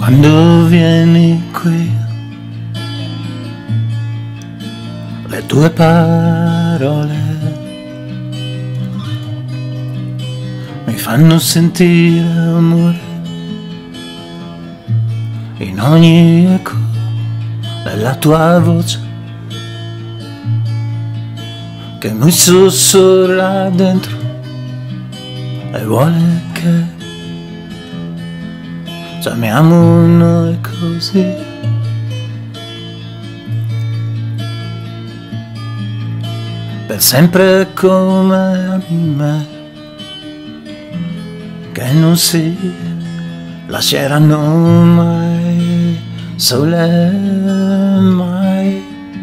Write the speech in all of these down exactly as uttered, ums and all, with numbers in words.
Quando vieni qui, le tue parole mi fanno sentire amore in ogni eco della tua voce che mi sussurra dentro e vuole che ci amiamo noi così. Per sempre come ami me, che non si lasceranno mai sole, mai.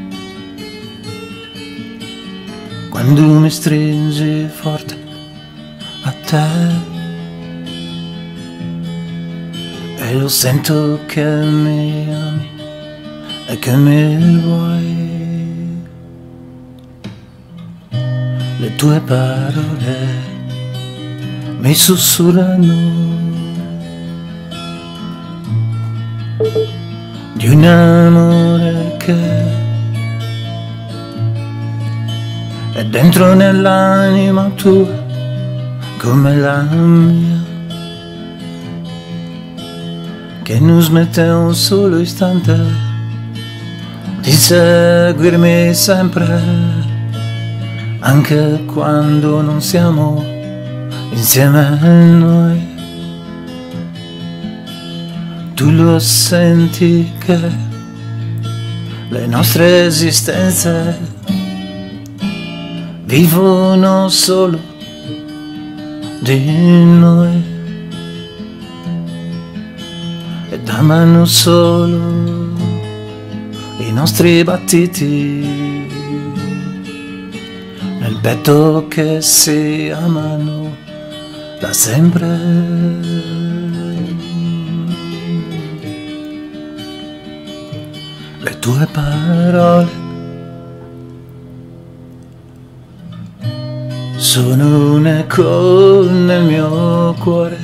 Quando mi stringi forte a te e lo sento che mi ami e che mi vuoi, le tue parole mi sussurrano di un amore che è dentro nell'anima tua come la mia, che non smette un solo istante di seguirmi sempre, anche quando non siamo insieme a noi. Tu lo senti che le nostre esistenze vivono solo di noi ed amano solo i nostri battiti nel petto che si amano da sempre. Le tue parole sono un eco nel mio cuore,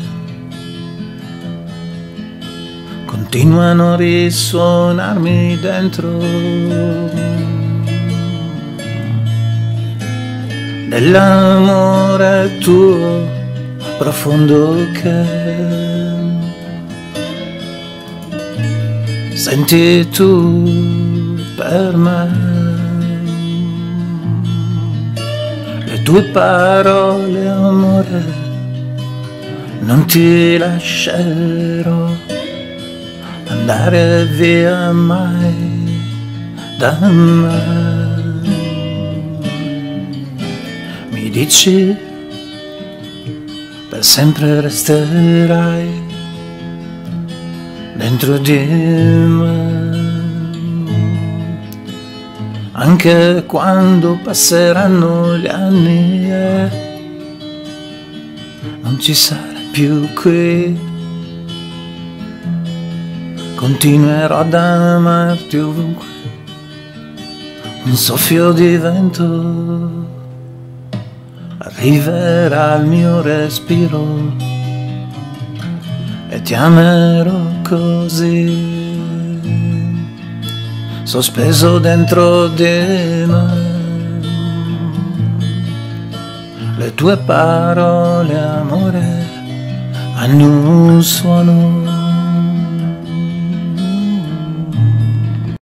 continuano a risuonarmi dentro, dell'amore tuo profondo che senti tu per me. Le tue parole, amore, non ti lascerò andare via mai da me. Mi dici per sempre resterai dentro di me, anche quando passeranno gli anni e non ci sarai più qui. Continuerò ad amarti ovunque, un soffio di vento arriverà al mio respiro e ti amerò così, sospeso dentro di me. Le tue parole, amore, hanno un suono